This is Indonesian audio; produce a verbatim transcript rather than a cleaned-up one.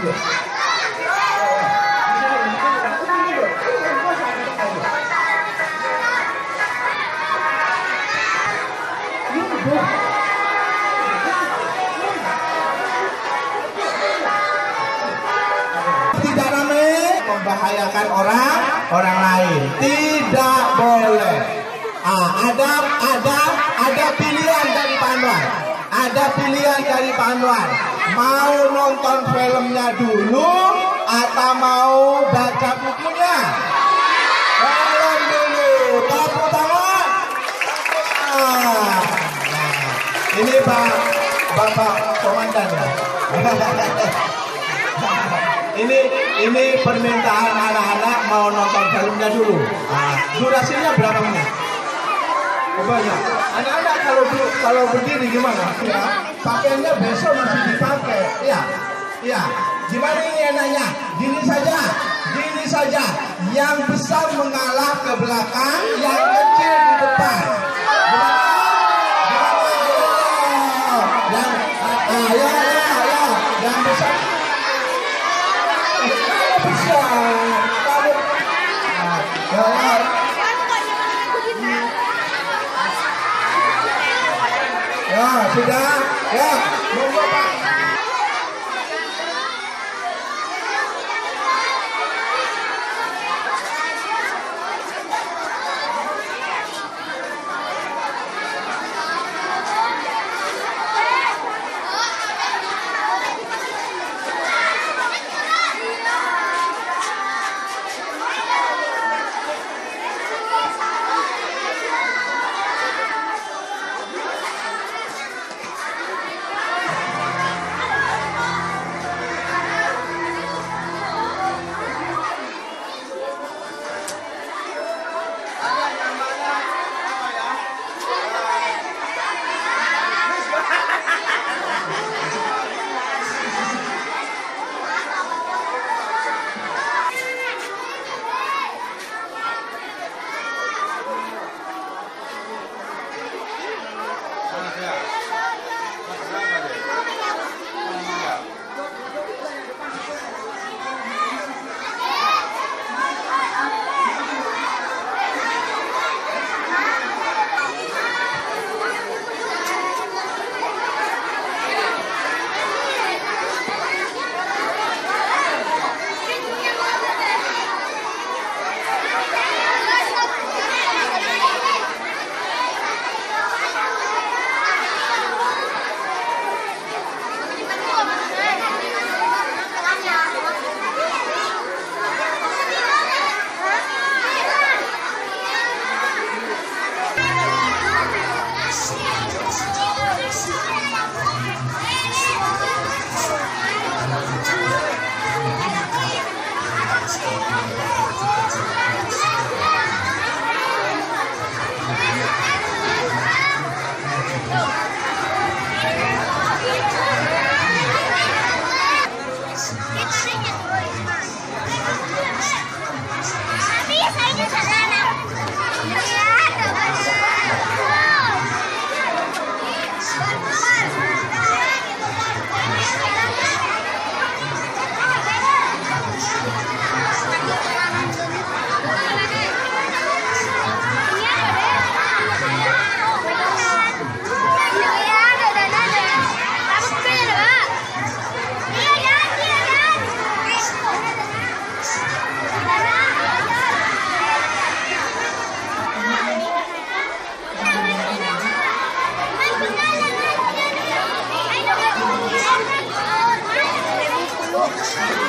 Tidak rame, membahayakan orang orang lain. Tidak boleh. Ah, ada ada ada pilihan dari Pak Anwar. Ada pilihan dari Pak Anwar. Mau nonton filmnya dulu atau mau baca bukunya? Film dulu. Tepuk tangan. Ah, nah, ini Pak Bapak Komandan ya. Ini ini permintaan anak-anak mau nonton filmnya dulu. Nah, durasinya berapa menit? Banyak. Anak-anak kalau kalau begini gimana? Ya, pakainya besok masih dipakai. Iya, iya. Gimana ini enaknya? Gini saja, gini saja. Yang besar mengalah ke belakang, yang kecil di depan. Gimana? Gimana? Yang, ah, ya, ya, ya. Yang besar. Bisa. Kamu. Nah, ya, ya. Ya, sudah. Ya, monggo Pak. Thank you.